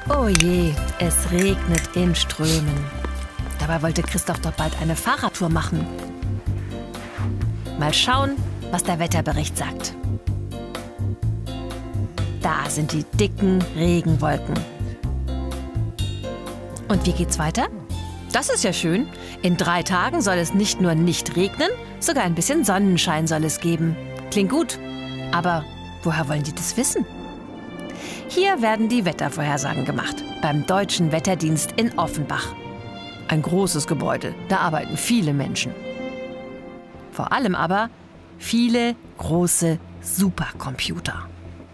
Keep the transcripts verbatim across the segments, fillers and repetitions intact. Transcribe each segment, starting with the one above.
Oh je, es regnet in Strömen. Dabei wollte Christoph doch bald eine Fahrradtour machen. Mal schauen, was der Wetterbericht sagt. Da sind die dicken Regenwolken. Und wie geht's weiter? Das ist ja schön. In drei Tagen soll es nicht nur nicht regnen, sogar ein bisschen Sonnenschein soll es geben. Klingt gut. Aber woher wollen die das wissen? Hier werden die Wettervorhersagen gemacht, beim Deutschen Wetterdienst in Offenbach. Ein großes Gebäude, da arbeiten viele Menschen. Vor allem aber viele große Supercomputer.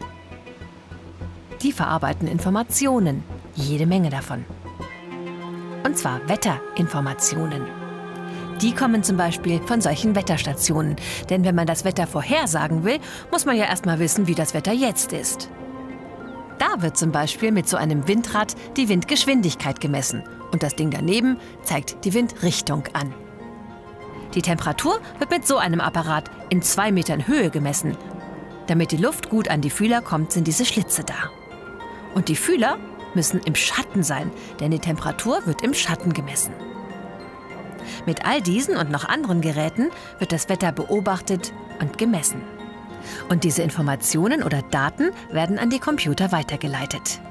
Die verarbeiten Informationen, jede Menge davon. Und zwar Wetterinformationen. Die kommen zum Beispiel von solchen Wetterstationen. Denn wenn man das Wetter vorhersagen will, muss man ja erst mal wissen, wie das Wetter jetzt ist. Da wird zum Beispiel mit so einem Windrad die Windgeschwindigkeit gemessen. Und das Ding daneben zeigt die Windrichtung an. Die Temperatur wird mit so einem Apparat in zwei Metern Höhe gemessen. Damit die Luft gut an die Fühler kommt, sind diese Schlitze da. Und die Fühler müssen im Schatten sein, denn die Temperatur wird im Schatten gemessen. Mit all diesen und noch anderen Geräten wird das Wetter beobachtet und gemessen. Und diese Informationen oder Daten werden an die Computer weitergeleitet.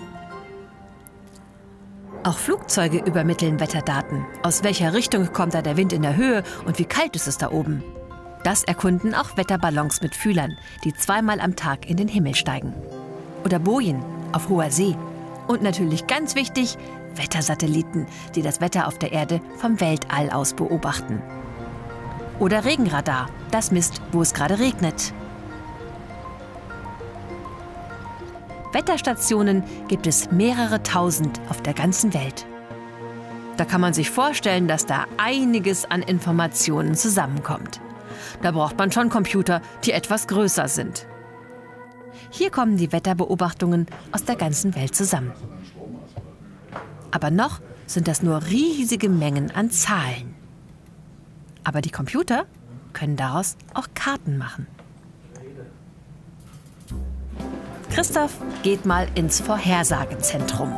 Auch Flugzeuge übermitteln Wetterdaten. Aus welcher Richtung kommt da der Wind in der Höhe und wie kalt ist es da oben? Das erkunden auch Wetterballons mit Fühlern, die zweimal am Tag in den Himmel steigen. Oder Bojen auf hoher See. Und natürlich ganz wichtig, Wettersatelliten, die das Wetter auf der Erde vom Weltall aus beobachten. Oder Regenradar, das misst, wo es gerade regnet. Wetterstationen gibt es mehrere tausend auf der ganzen Welt. Da kann man sich vorstellen, dass da einiges an Informationen zusammenkommt. Da braucht man schon Computer, die etwas größer sind. Hier kommen die Wetterbeobachtungen aus der ganzen Welt zusammen. Aber noch sind das nur riesige Mengen an Zahlen. Aber die Computer können daraus auch Karten machen. Christoph geht mal ins Vorhersagezentrum.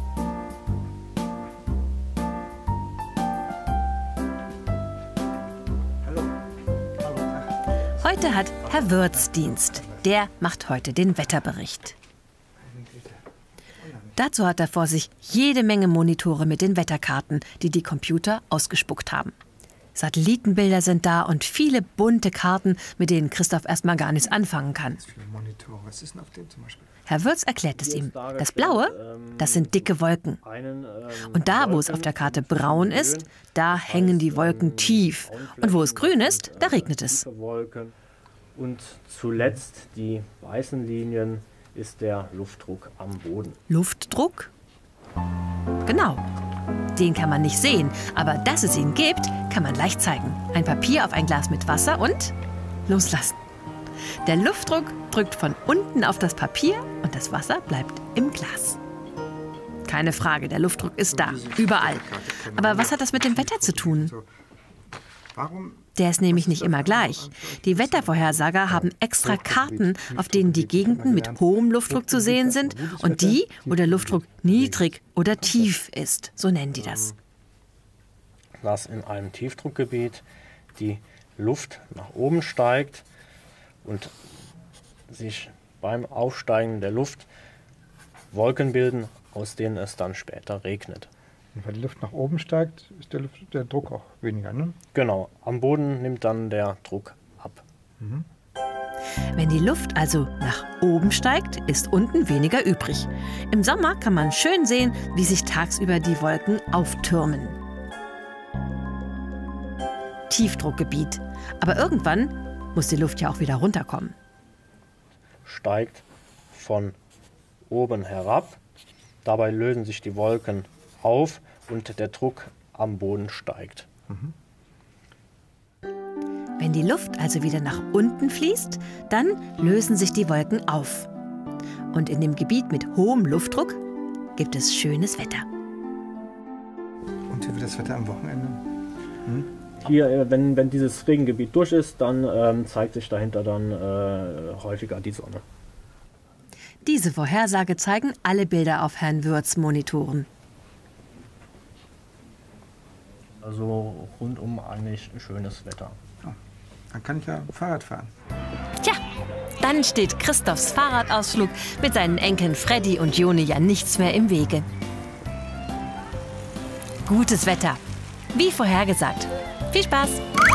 Heute hat Herr Würz Dienst. Der macht heute den Wetterbericht. Dazu hat er vor sich jede Menge Monitore mit den Wetterkarten, die die Computer ausgespuckt haben. Satellitenbilder sind da und viele bunte Karten, mit denen Christoph erstmal gar nichts anfangen kann. Was ist denn auf dem zum Beispiel? Herr Würz erklärt es ihm. Das Blaue, das sind dicke Wolken. Und da, wo es auf der Karte braun ist, da hängen die Wolken tief. Und wo es grün ist, da regnet es. Und zuletzt die weißen Linien ist der Luftdruck am Boden. Luftdruck? Genau. Den kann man nicht sehen, aber dass es ihn gibt, kann man leicht zeigen. Ein Papier auf ein Glas mit Wasser und loslassen. Der Luftdruck drückt von unten auf das Papier und das Wasser bleibt im Glas. Keine Frage, der Luftdruck ist da, überall. Aber was hat das mit dem Wetter zu tun? Der ist nämlich nicht immer gleich. Die Wettervorhersager haben extra Karten, auf denen die Gegenden mit hohem Luftdruck zu sehen sind und die, wo der Luftdruck niedrig oder tief ist. So nennen die das. Dass in einem Tiefdruckgebiet die Luft nach oben steigt und sich beim Aufsteigen der Luft Wolken bilden, aus denen es dann später regnet. Und weil die Luft nach oben steigt, ist der, Luft, der Druck auch weniger, ne? Genau, am Boden nimmt dann der Druck ab. Mhm. Wenn die Luft also nach oben steigt, ist unten weniger übrig. Im Sommer kann man schön sehen, wie sich tagsüber die Wolken auftürmen. Tiefdruckgebiet. Aber irgendwann muss die Luft ja auch wieder runterkommen. Steigt von oben herab. Dabei lösen sich die Wolken auf und der Druck am Boden steigt. Mhm. Wenn die Luft also wieder nach unten fließt, dann lösen sich die Wolken auf. Und in dem Gebiet mit hohem Luftdruck gibt es schönes Wetter. Und wie wird das Wetter am Wochenende? Hm? Hier, wenn, wenn dieses Regengebiet durch ist, dann ähm, zeigt sich dahinter dann äh, häufiger die Sonne. Diese Vorhersage zeigen alle Bilder auf Herrn Würths Monitoren. Also rundum eigentlich schönes Wetter. Oh, dann kann ich ja Fahrrad fahren. Tja, dann steht Christophs Fahrradausflug mit seinen Enkeln Freddy und Joni ja nichts mehr im Wege. Gutes Wetter, wie vorhergesagt. Viel Spaß!